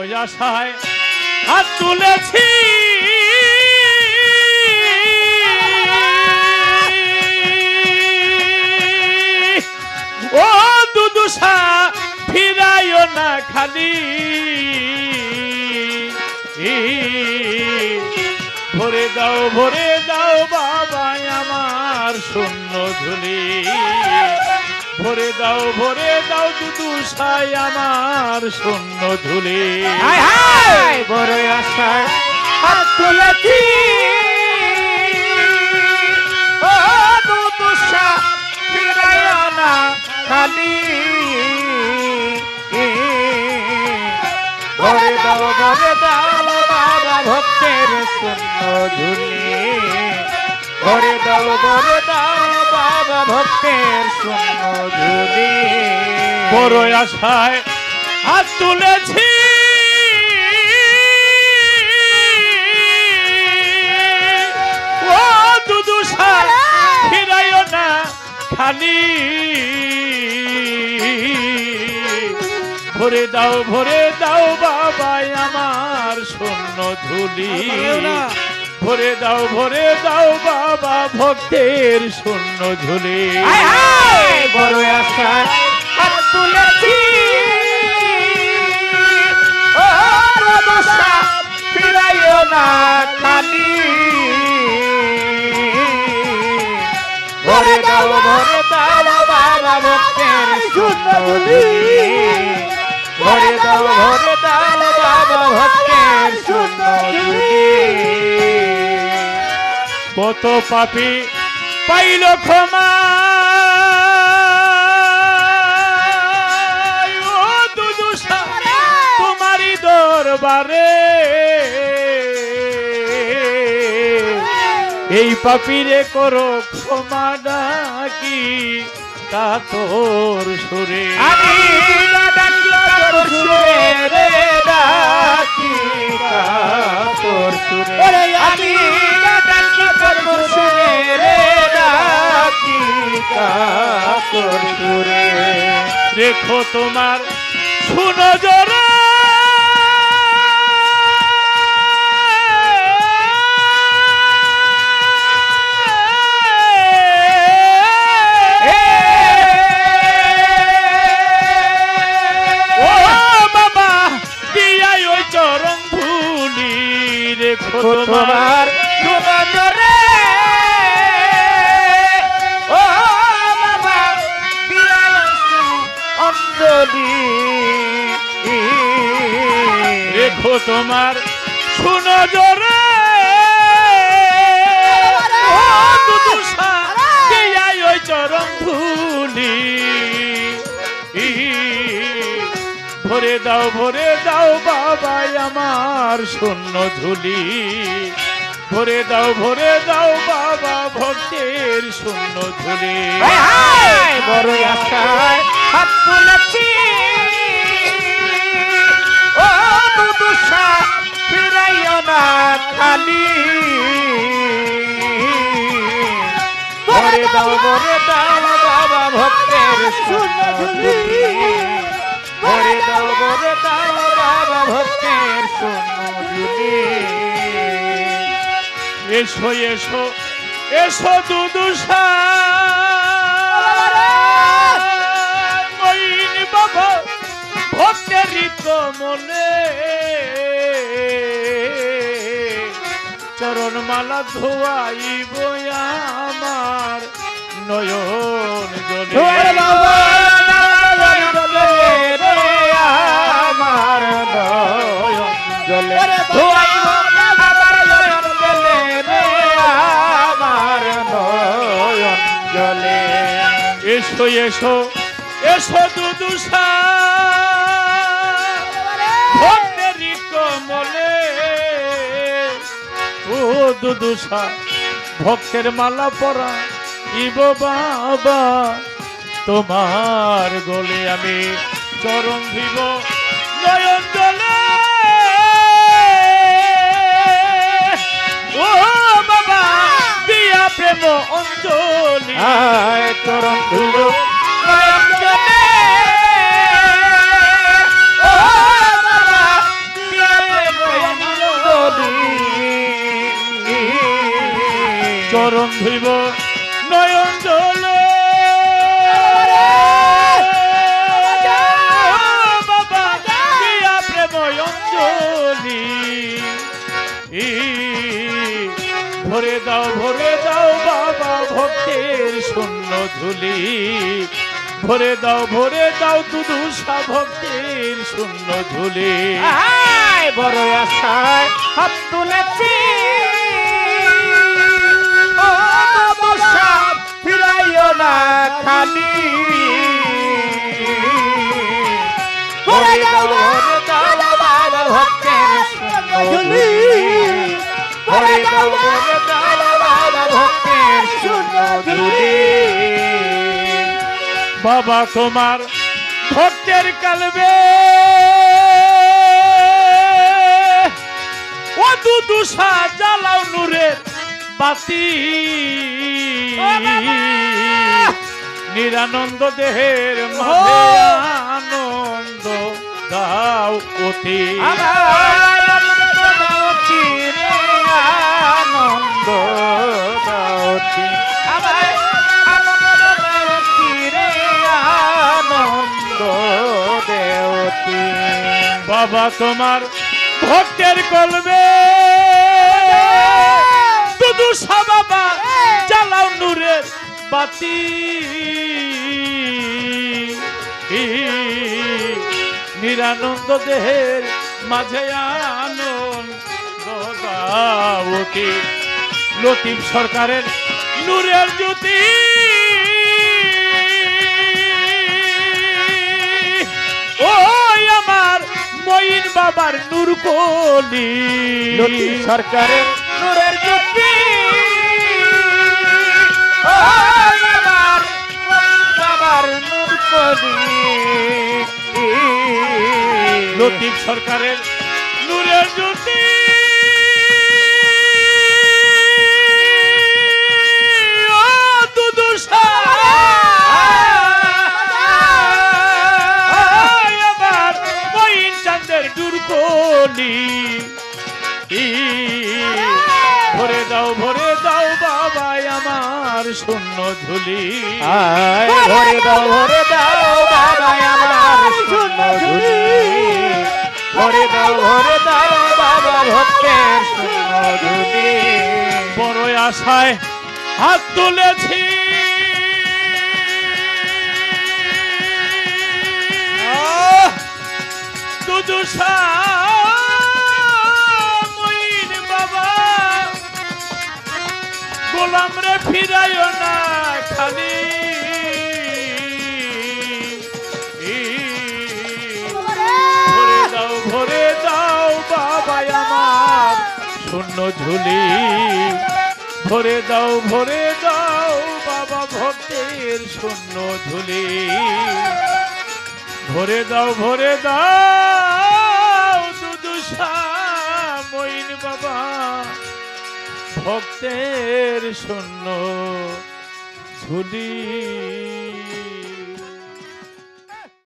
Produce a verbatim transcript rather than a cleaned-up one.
আশায় হাত তুলেছি ও দুদুষা ফিরাইও না খালি ভরে দাও ভরে দাও বাবা আমার শূন্য ঝুলি ভরে দাও ভরে দাও দুদুষাই আমার শূন্য ঝুলি বড় আশায় হাত তুলেছি ও দুদুষা ফিরাইও না খালি ভরে দাও ভরে দাও বাবা ভক্তের শূন্য ঝুলি ভরে দাও ভরে দাও বাবা ভক্তের শূন্য ঝুলি বড় আশায় হাত তুলেছি ও দুদুষা ফিরাইও না খালি ভরে দাও ভরে দাও বাবা আমার শূন্য ঝুলি ভরে দাও ভরে দাও বাবা ভক্তের শূন্য ঝুলি বড় আশায় হাত তুলেছি ও দুদুষা ফিরাইও না খালি ভরে দাও ভরে দাও বাবা ভক্তের শূন্য ঝুলি ভরে দাও ভরে দাও বাবা ভক্তের শূন্য ঝুলি কত পাপী পাইল ক্ষমা ও দুদুষা তোমারই দরবারে এই পাপীরে করো ক্ষমা ডাকি কাতর সুরে আমি ডাকি কাতর সুরে রে ডাকি কাতর সুরে আমি ডাকি কাতর সুরে রে ডাকি কাতর সুরে দেখো তোমার শুনো জোরে তোমার সুনজরে ও বাবা অঞ্জলি রেখো তোমার সুনজরে ও দুদুষা দিয়াই ওই চরণ ধুলি ভরে দাও ভরে দাও বাবা আমার শূন্য ঝুলি ভরে দাও ভরে দাও বাবা ভক্তের শূন্য ঝুলি বড় আশায় হাত তুলেছি ও দুদুষা ফিরাইও না খালি ভরে দাও ভরে দাও বাবা ভক্তের শূন্য ঝুলি ভরে দাও ভরে দাও বাবা ভক্তের শূন্য ঝুলি এসো এসো এসো দুদুষা মইন বাবা ভক্তের কমলে চরণ মালা ধোয়াইব আমার নয়ন জলে আমার নয়ন জলে ধোয়াইব আমার নয়ন জলে রে আমার নয়ন জলে এসো এসো এসো দুদুষা ভক্তের কমলে ও দুদুষা ভক্তের মালা পরা ইব বাবা তোমার গলে আমি চরণ দিব নয়ন জলে ও বাবা দিয়া প্রেম অঞ্জলি আয় চরণ ধুল নয়ন জলে ও বাবা চরণ ধুইব নয়ন জল বাবা দিয়া প্রেম অঞ্জলি ভরে দাও ভরে দাও বাবা ভক্তের শূন্য ঝুলি ভরে দাও ভরে দাও দুদুষা ভক্তের শূন্য ঝুলি বড় আশায় হাত তুলেছি ফিরাইও না খালি ভরে দাও ভরে দাও বাবা ভক্তের শূন্য ঝুলি ভরে দাও ভরে দাও বাবা ভক্তের শূন্য ঝুলি বাবা তোমার ভক্তের কালবে ও দুদুষা জ্বালাও নূরের বাতি নিরানন্দ দেহের মাঝে আনন্দ দাও অতি আনন্দ দাওতি আমার আনন্দ দাওতি রে আনন্দ দেওতি বাবা তোমার ভক্তের কলবে দুদুষা বাবা জ্বালাও নূরের বাতি নিরানন্দ দেহের মাঝে আনন্দ দাওতি লতিফ সরকারের নূরের জ্যোতি ও আমার মঈন বাবার নূর কলি লতিফ সরকারের নূরের জ্যোতি ও আমার বাবার নূর কলি লতিফ সরকারের নূরের জ্যোতি ও দুদুষা আমার মঈন চাঁদের নূর কলি ভরে দাও ভরে দাও বাবা আমার শূন্য ঝুলি ভরে দাও ভরে দাও বাবা আমার শূন্য ঝুলি ভরে দাও ভরে দাও বাবা ভক্তের শূন্য ঝুলি বড় আশায় হাত তুলেছি দুদুষা মঈন বাবা গোলাম রে ফিরাইও না খালি ভরে দাও ভরে দাও বাবা আমার শূন্য ঝুলি ভরে দাও ভরে দাও বাবা ভক্তের শূন্য ঝুলি ভরে দাও ভরে দাও দুদুষা মঈন বাবা ভক্তের শূন্য ঝুলি।